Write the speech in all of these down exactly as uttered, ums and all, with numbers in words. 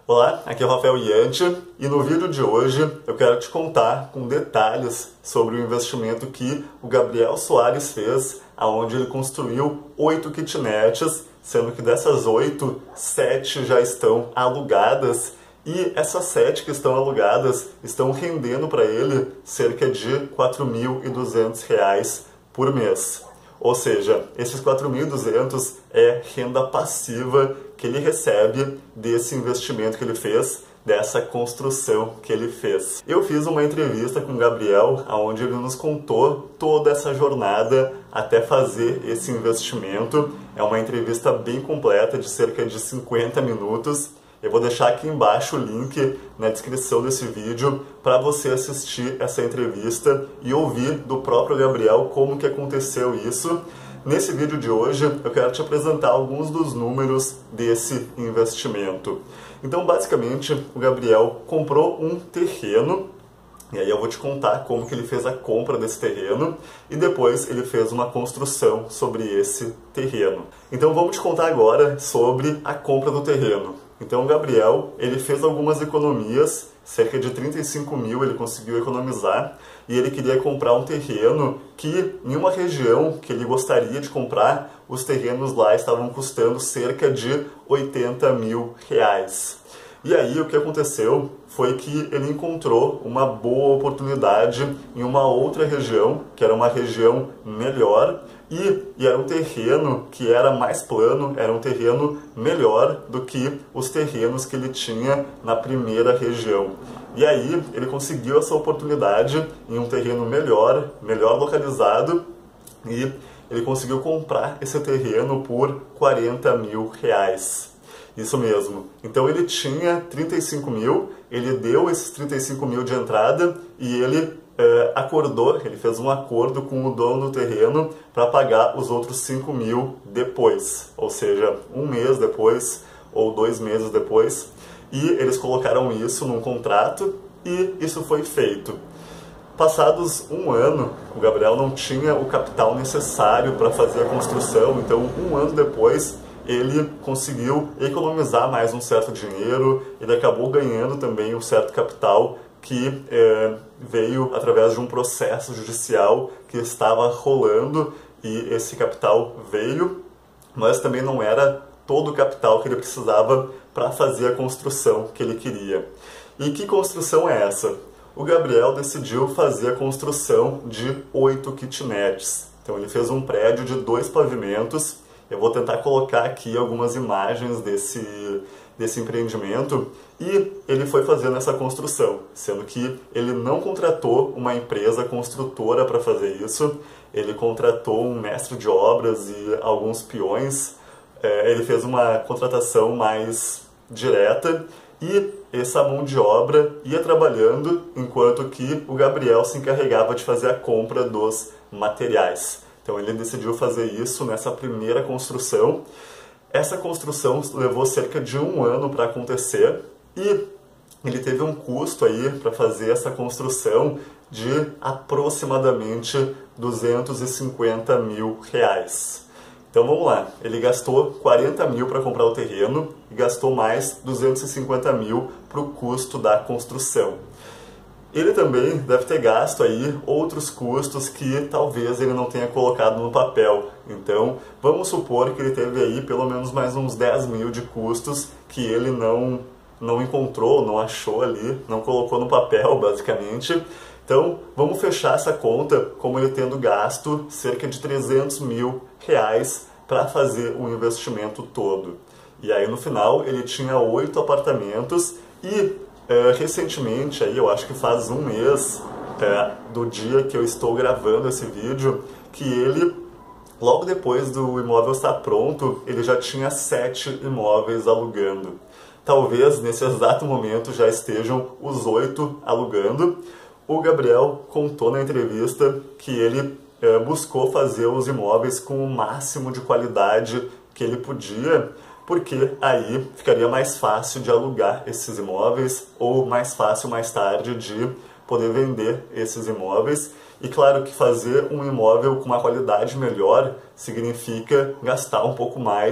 Olá, aqui é o Rafael Yanti e no vídeo de hoje eu quero te contar com detalhes sobre o investimento que o Gabriel Soares fez, onde ele construiu oito kitnets, sendo que dessas oito, sete já estão alugadas e essas sete que estão alugadas estão rendendo para ele cerca de quatro mil e duzentos reais por mês. Ou seja, esses quatro mil e duzentos é renda passiva que ele recebe desse investimento que ele fez, dessa construção que ele fez. Eu fiz uma entrevista com o Gabriel, onde ele nos contou toda essa jornada até fazer esse investimento. É uma entrevista bem completa, de cerca de cinquenta minutos. Eu vou deixar aqui embaixo o link na descrição desse vídeo para você assistir essa entrevista e ouvir do próprio Gabriel como que aconteceu isso. Nesse vídeo de hoje eu quero te apresentar alguns dos números desse investimento. Então, basicamente, o Gabriel comprou um terreno, e aí eu vou te contar como que ele fez a compra desse terreno, e depois ele fez uma construção sobre esse terreno. Então vamos te contar agora sobre a compra do terreno. Então o Gabriel, ele fez algumas economias, cerca de trinta e cinco mil ele conseguiu economizar, e ele queria comprar um terreno que, em uma região que ele gostaria de comprar, os terrenos lá estavam custando cerca de oitenta mil reais. E aí o que aconteceu foi que ele encontrou uma boa oportunidade em uma outra região, que era uma região melhor, e, e era um terreno que era mais plano, era um terreno melhor do que os terrenos que ele tinha na primeira região. E aí ele conseguiu essa oportunidade em um terreno melhor, melhor localizado, e ele conseguiu comprar esse terreno por quarenta mil reais. Isso mesmo. Então ele tinha trinta e cinco mil, ele deu esses trinta e cinco mil de entrada e ele eh, acordou, ele fez um acordo com o dono do terreno para pagar os outros cinco mil depois. Ou seja, um mês depois ou dois meses depois. E eles colocaram isso num contrato e isso foi feito. Passados um ano, o Gabriel não tinha o capital necessário para fazer a construção, então um ano depois ele conseguiu economizar mais um certo dinheiro, ele acabou ganhando também um certo capital que é, veio através de um processo judicial que estava rolando, e esse capital veio, mas também não era todo o capital que ele precisava para fazer a construção que ele queria. E que construção é essa? O Gabriel decidiu fazer a construção de oito kitnets. Então ele fez um prédio de dois pavimentos. Eu vou tentar colocar aqui algumas imagens desse, desse empreendimento, e ele foi fazendo essa construção, sendo que ele não contratou uma empresa construtora para fazer isso, ele contratou um mestre de obras e alguns peões, é, ele fez uma contratação mais direta, e essa mão de obra ia trabalhando enquanto que o Gabriel se encarregava de fazer a compra dos materiais. Então ele decidiu fazer isso nessa primeira construção. Essa construção levou cerca de um ano para acontecer e ele teve um custo aí para fazer essa construção de aproximadamente duzentos e cinquenta mil reais. Então vamos lá, ele gastou quarenta mil para comprar o terreno e gastou mais duzentos e cinquenta mil para o custo da construção. Ele também deve ter gasto aí outros custos que talvez ele não tenha colocado no papel. Então, vamos supor que ele teve aí pelo menos mais uns dez mil de custos que ele não, não encontrou, não achou ali, não colocou no papel, basicamente. Então, vamos fechar essa conta como ele tendo gasto cerca de trezentos mil reais para fazer o investimento todo. E aí, no final, ele tinha oito apartamentos e É, recentemente, aí, eu acho que faz um mês é, do dia que eu estou gravando esse vídeo, que ele, logo depois do imóvel estar pronto, ele já tinha sete imóveis alugando. Talvez nesse exato momento já estejam os oito alugando. O Gabriel contou na entrevista que ele é, buscou fazer os imóveis com o máximo de qualidade que ele podia, porque aí ficaria mais fácil de alugar esses imóveis ou mais fácil mais tarde de poder vender esses imóveis. E claro que fazer um imóvel com uma qualidade melhor significa gastar um pouco mais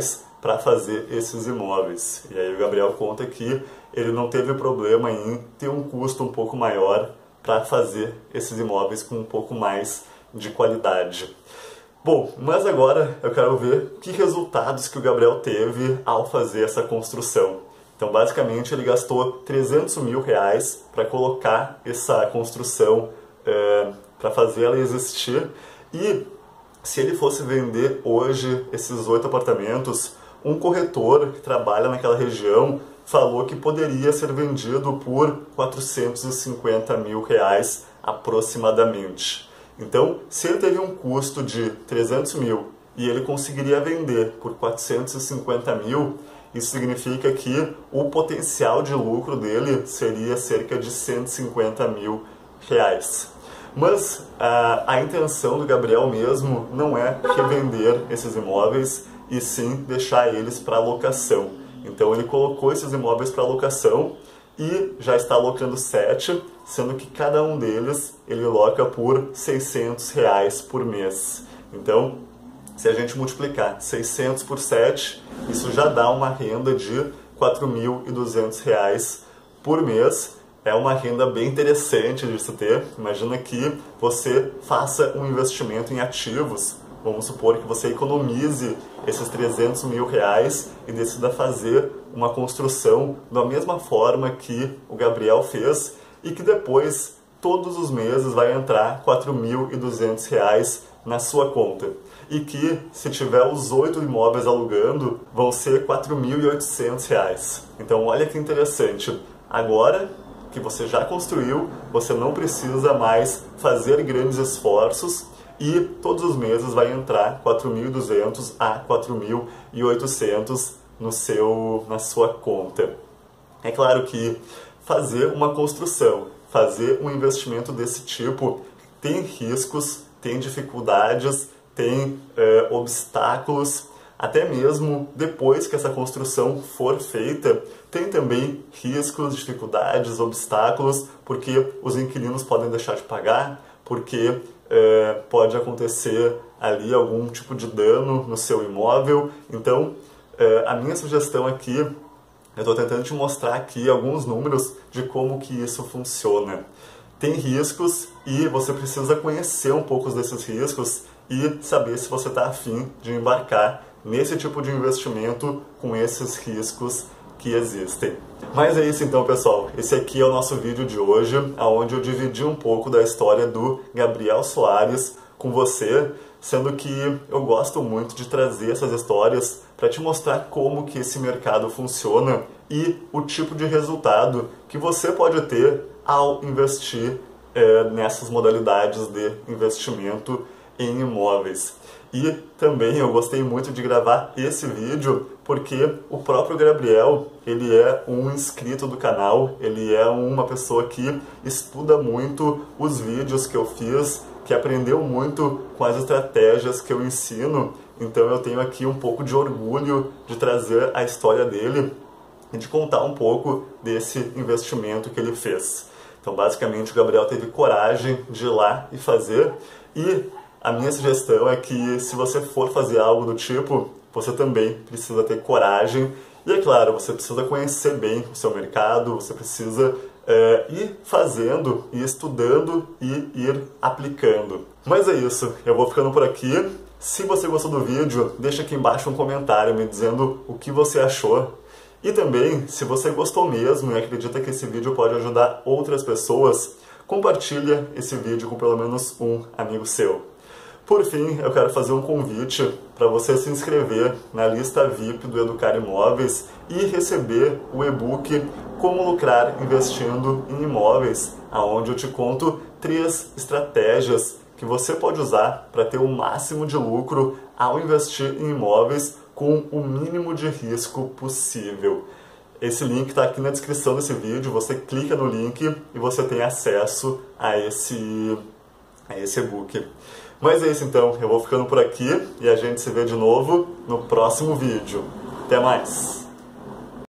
para fazer esses imóveis. E aí o Gabriel conta que ele não teve problema em ter um custo um pouco maior para fazer esses imóveis com um pouco mais de qualidade. Bom, mas agora eu quero ver que resultados que o Gabriel teve ao fazer essa construção. Então, basicamente, ele gastou trezentos mil reais para colocar essa construção, é, para fazer ela existir. E se ele fosse vender hoje esses oito apartamentos, um corretor que trabalha naquela região falou que poderia ser vendido por quatrocentos e cinquenta mil reais aproximadamente. Então, se ele teve um custo de trezentos mil e ele conseguiria vender por quatrocentos e cinquenta mil, isso significa que o potencial de lucro dele seria cerca de cento e cinquenta mil reais. Mas a, a intenção do Gabriel mesmo não é revender esses imóveis, e sim deixar eles para locação. Então ele colocou esses imóveis para locação e já está alocando sete, sendo que cada um deles ele loca por seiscentos reais por mês. Então, se a gente multiplicar seiscentos por sete, isso já dá uma renda de quatro mil e duzentos reais por mês. É uma renda bem interessante de se ter. Imagina que você faça um investimento em ativos. Vamos supor que você economize esses trezentos mil reais e decida fazer uma construção da mesma forma que o Gabriel fez e que depois, todos os meses, vai entrar quatro mil e duzentos reais na sua conta. E que, se tiver os oito imóveis alugando, vão ser quatro mil e oitocentos reais. Então, olha que interessante. Agora que você já construiu, você não precisa mais fazer grandes esforços e todos os meses vai entrar quatro mil e duzentos a quatro mil e oitocentos no seu, na sua conta. É claro que fazer uma construção, fazer um investimento desse tipo tem riscos, tem dificuldades, tem é, obstáculos. Até mesmo depois que essa construção for feita, tem também riscos, dificuldades, obstáculos, porque os inquilinos podem deixar de pagar, porque é, pode acontecer ali algum tipo de dano no seu imóvel. Então, é, a minha sugestão aqui, eu estou tentando te mostrar aqui alguns números de como que isso funciona. Tem riscos e você precisa conhecer um pouco desses riscos e saber se você está afim de embarcar nesse tipo de investimento com esses riscos que existem. Mas é isso então, pessoal. Esse aqui é o nosso vídeo de hoje, onde eu dividi um pouco da história do Gabriel Soares com você, sendo que eu gosto muito de trazer essas histórias para te mostrar como que esse mercado funciona e o tipo de resultado que você pode ter ao investir é, nessas modalidades de investimento em imóveis. E também eu gostei muito de gravar esse vídeo porque o próprio Gabriel, ele é um inscrito do canal, ele é uma pessoa que estuda muito os vídeos que eu fiz, que aprendeu muito com as estratégias que eu ensino. Então eu tenho aqui um pouco de orgulho de trazer a história dele e de contar um pouco desse investimento que ele fez. Então basicamente o Gabriel teve coragem de ir lá e fazer, e a minha sugestão é que, se você for fazer algo do tipo, você também precisa ter coragem. E, é claro, você precisa conhecer bem o seu mercado, você precisa é, ir fazendo, ir estudando e ir aplicando. Mas é isso, eu vou ficando por aqui. Se você gostou do vídeo, deixa aqui embaixo um comentário me dizendo o que você achou. E também, se você gostou mesmo e acredita que esse vídeo pode ajudar outras pessoas, compartilha esse vídeo com pelo menos um amigo seu. Por fim, eu quero fazer um convite para você se inscrever na lista V I P do Educar Imóveis e receber o e-book Como Lucrar Investindo em Imóveis, onde eu te conto três estratégias que você pode usar para ter o máximo de lucro ao investir em imóveis com o mínimo de risco possível. Esse link está aqui na descrição desse vídeo, você clica no link e você tem acesso a esse, a esse e-book. Mas é isso então, eu vou ficando por aqui e a gente se vê de novo no próximo vídeo. Até mais!